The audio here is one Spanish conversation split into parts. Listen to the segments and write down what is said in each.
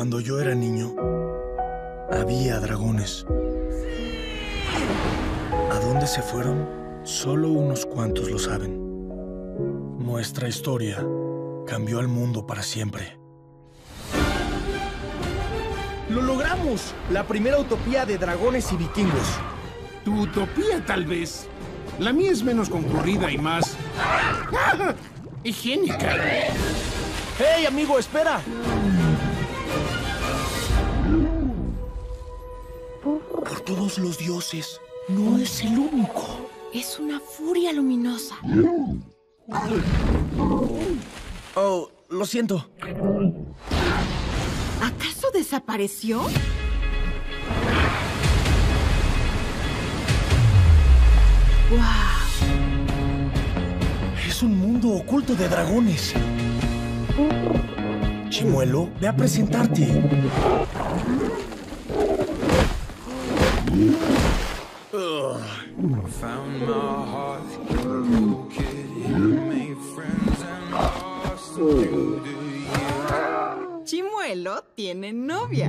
Cuando yo era niño, había dragones. ¿A dónde se fueron? Solo unos cuantos lo saben. Nuestra historia cambió al mundo para siempre. ¡Lo logramos! La primera utopía de dragones y vikingos. Tu utopía, tal vez. La mía es menos concurrida y más... higiénica. ¡Hey, amigo, espera! Por todos los dioses, no es el único. Es una furia luminosa. Oh, lo siento. ¿Acaso desapareció? ¡Wow! Es un mundo oculto de dragones. Chimuelo, ve a presentarte. Chimuelo tiene novia.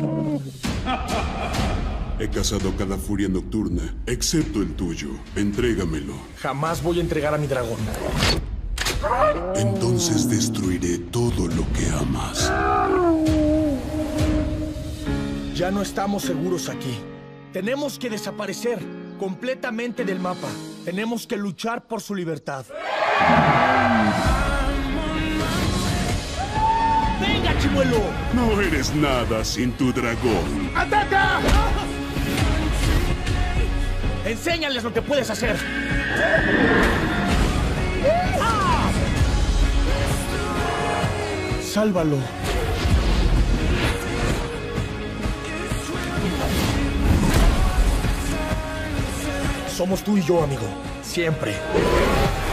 He cazado cada furia nocturna, excepto el tuyo. Entrégamelo. Jamás voy a entregar a mi dragón. Entonces destruiré todo lo que amas. Ya no estamos seguros aquí. Tenemos que desaparecer completamente del mapa. Tenemos que luchar por su libertad. ¡Venga, Chimuelo! No eres nada sin tu dragón. ¡Ataca! ¡Enséñales lo que puedes hacer! ¡Ah! ¡Sálvalo! Somos tú y yo, amigo. Siempre.